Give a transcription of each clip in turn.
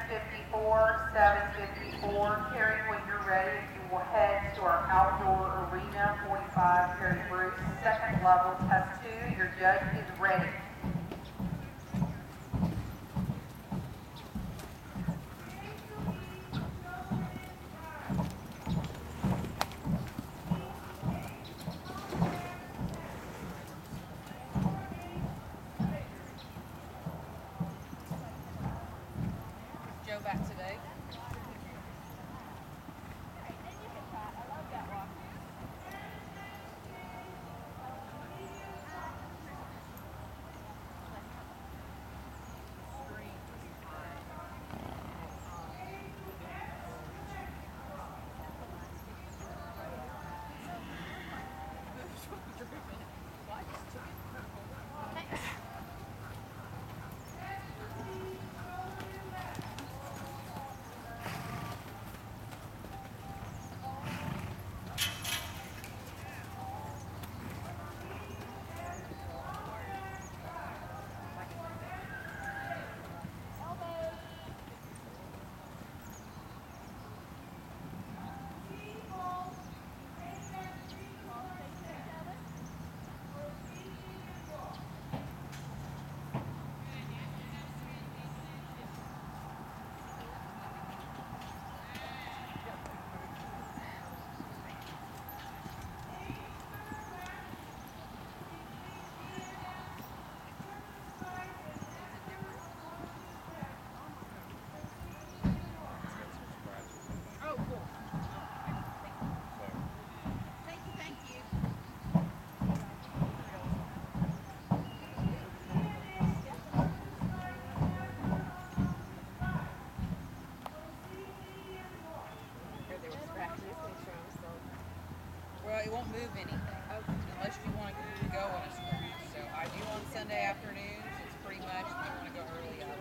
654, 754. Carrie, when you're ready, you will head to our outdoor arena, 45, Carrie Bruce. Second level, test 2. Your judge is ready. Joe back today. Well, it won't move anything unless you want to go on a scratch. So I do on Sunday afternoons. It's pretty much if you want to go early out.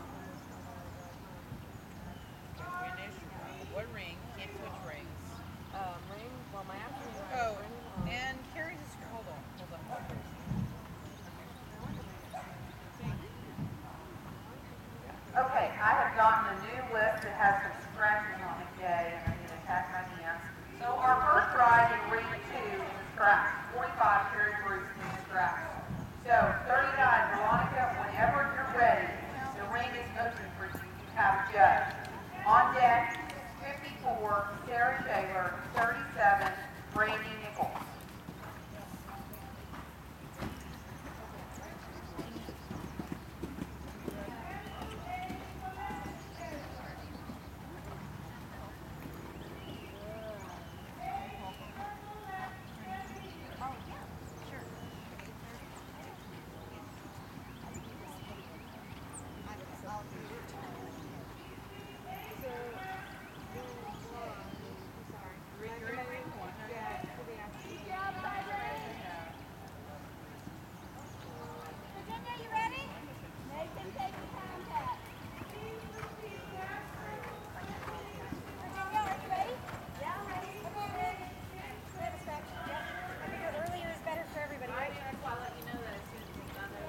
Finish. What ring? Can't switch rings. Ring? Well, my afternoon. Oh, and Carrie's a scratch. Hold on. Okay, I have gotten a new list that has some scratches on it, Jay, and I'm going to attack my hands. So our first ride in Ring 2 is a scratch. 45, Carrie Bruce is a scratch. So 39, Veronica, whenever you're ready, the ring is open for you. You have a judge. On deck, 54, Sarah Shaler, 37, Brandy Nichols.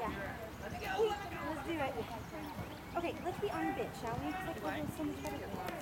Okay, let's be on a bit, shall we? Because I feel so much better.